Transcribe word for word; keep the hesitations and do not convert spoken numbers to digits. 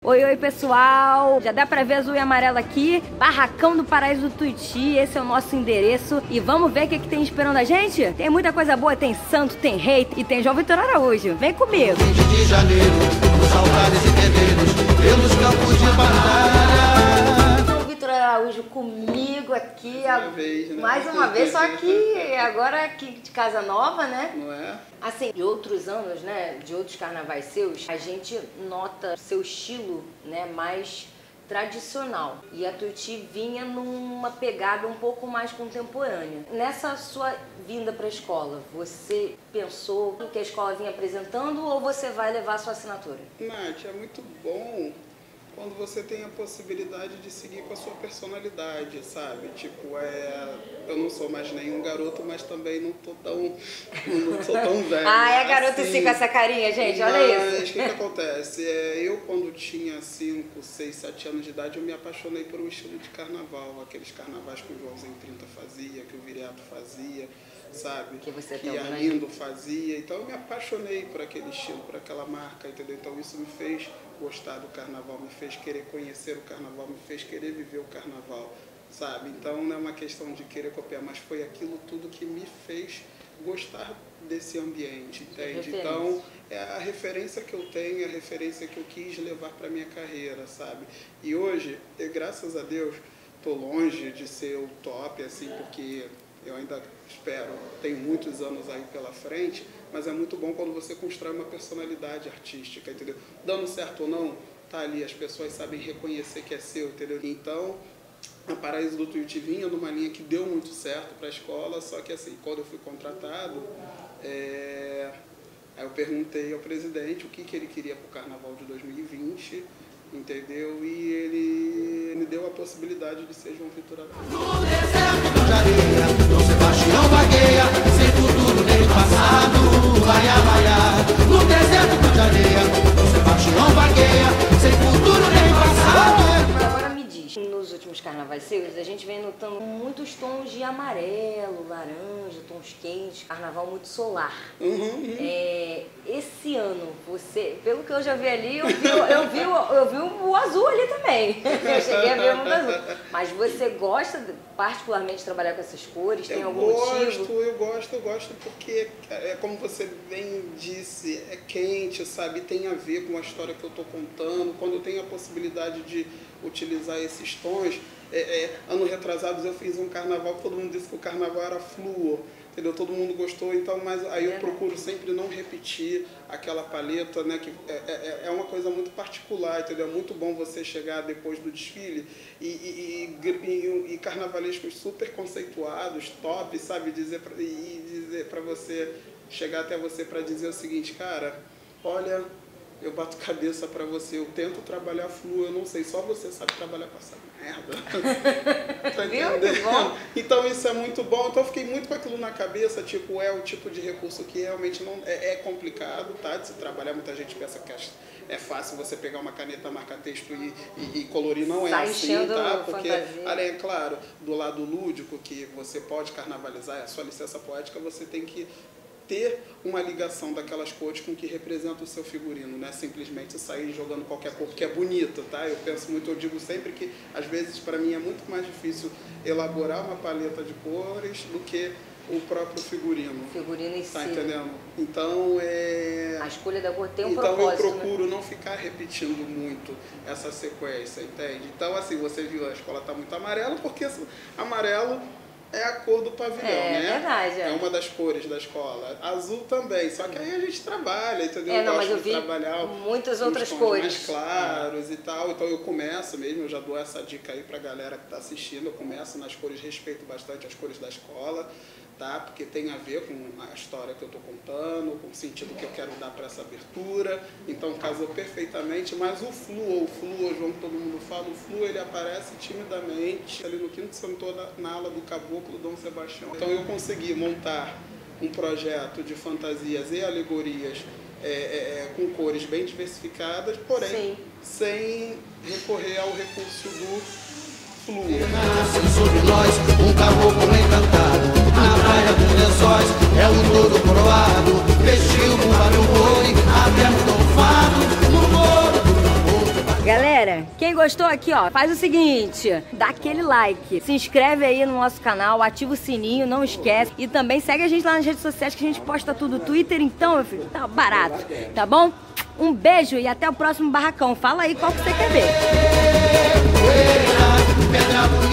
Oi, oi pessoal, já dá pra ver azul e amarelo aqui, Barracão do Paraíso do Tuiuti, esse é o nosso endereço e vamos ver o que, que tem esperando a gente? Tem muita coisa boa, tem santo, tem rei e tem João Vitor Araújo, vem comigo! vinte de janeiro, nos altares e terreiros, pelos campos de batalha. João Vitor Araújo comigo aqui, Mais uma vez, né? mais uma vez, só que agora aqui de casa nova, né? Não é? Assim, de outros anos, né, de outros carnavais seus, a gente nota seu estilo, né, mais tradicional. E a Tuiuti vinha numa pegada um pouco mais contemporânea. Nessa sua vinda para a escola, você pensou o que a escola vinha apresentando ou você vai levar a sua assinatura? Nath, é muito bom quando você tem a possibilidade de seguir com a sua personalidade, sabe? Tipo, é... eu não sou mais nenhum garoto, mas também não tô tão, não sou tão velho. Ah, é garoto assim, sim com essa carinha, gente, olha mas, isso. o que que acontece? É, eu, quando tinha cinco, seis, sete anos de idade, eu me apaixonei por um estilo de carnaval. Aqueles carnavais que o Joãozinho trinta fazia, que o Viriato fazia, sabe? Que você que também. Arlindo fazia. Então eu me apaixonei por aquele estilo, por aquela marca, entendeu? Então isso me fez gostar do carnaval, me fez querer conhecer o carnaval, me fez querer viver o carnaval, sabe? Então não é uma questão de querer copiar, mas foi aquilo tudo que me fez gostar desse ambiente, entende? Então é a referência que eu tenho, é a referência que eu quis levar para minha carreira, sabe? E hoje, eu, graças a Deus, tô longe de ser o top, assim, porque eu ainda espero, tem muitos anos aí pela frente, mas é muito bom quando você constrói uma personalidade artística, entendeu? Dando certo ou não, tá ali, as pessoas sabem reconhecer que é seu, entendeu? Então, a Paraíso do Tuiuti vinha numa linha que deu muito certo para a escola, só que assim, quando eu fui contratado, é... aí eu perguntei ao presidente o que, que ele queria para o Carnaval de dois mil e vinte, entendeu? E ele me deu a possibilidade de ser João Vitor Araújo. No deserto de areia, Dom Sebastião vagueia, sem futuro nem passado, laia, laia. No deserto de areia, Dom Sebastião vagueia, sem futuro nem passado. Agora me diz, nos últimos carnavais seus, a gente vem notando muitos tons de amarelo, laranja, tons quentes, carnaval muito solar. Uhum, uhum. É, esse ano, você, pelo que eu já vi ali, eu vi, eu vi, eu vi o azul ali também. Eu cheguei a ver muito azul. Mas você gosta de, particularmente de trabalhar com essas cores? Tem eu algum gosto, motivo? Eu gosto, eu gosto porque, é como você bem disse, é quente, sabe? Tem a ver com a história que eu estou contando. Quando eu tenho a possibilidade de utilizar esses tons, é, é, ano retrasados eu fiz um carnaval que todo mundo disse que o carnaval era fluor, entendeu? Todo mundo gostou, então, mas aí eu procuro sempre não repetir aquela paleta, né? Que é, é, é uma coisa muito particular, entendeu? É muito bom você chegar depois do desfile e, e, e, e, e carnavalescos super conceituados, top, sabe? Dizer pra, e dizer para você, chegar até você para dizer o seguinte, cara, olha, eu bato cabeça pra você, eu tento trabalhar flu, eu não sei, só você sabe trabalhar com essa merda. Tá entendendo? Então isso é muito bom, então eu fiquei muito com aquilo na cabeça, tipo, é o tipo de recurso que realmente não é, é complicado, tá, de se trabalhar, muita gente pensa que é fácil você pegar uma caneta, marcar texto e, e, e colorir, não é Sai assim, tá, porque, fantasia. além, é claro, do lado lúdico, que você pode carnavalizar, é a sua licença poética, você tem que ter uma ligação daquelas cores com o que representa o seu figurino, não é simplesmente sair jogando qualquer cor que é bonito, tá? Eu penso muito, eu digo sempre que às vezes para mim é muito mais difícil elaborar uma paleta de cores do que o próprio figurino. Figurino em si. Tá entendendo? Então é... A escolha da cor tem um então, propósito. eu procuro, né? não ficar repetindo muito essa sequência, entende? Então assim, você viu, a escola tá muito amarela, porque amarelo é a cor do pavilhão, é, né? É verdade. É. é uma das cores da escola. Azul também, só que aí a gente trabalha, entendeu? É, não, eu mas gosto eu de vi trabalhar muitas outras tons cores. mais claros é. e tal. Então eu começo mesmo, eu já dou essa dica aí pra galera que tá assistindo. Eu começo nas cores, respeito bastante as cores da escola, tá? Porque tem a ver com a história que eu tô contando, com o sentido que eu quero dar para essa abertura. Então casou perfeitamente, mas o fluo, o fluo, João, que todo mundo fala, o fluo ele aparece timidamente ali no quinto setor na ala do caboclo Dom Sebastião. Então eu consegui montar um projeto de fantasias e alegorias é, é, com cores bem diversificadas, porém Sim. sem recorrer ao recurso do fluo. Nasce sobre nós um caboclo encantado, na praia dos lençóis é o todo coroado, vestiu um barulho boi, até mudou o fado, no couro do caboclo. galera, quem gostou aqui, ó, faz o seguinte, dá aquele like, se inscreve aí no nosso canal, ativa o sininho, não esquece. E também segue a gente lá nas redes sociais que a gente posta tudo. Twitter, então, meu filho, tá barato, tá bom? Um beijo e até o próximo barracão. Fala aí qual que você quer ver.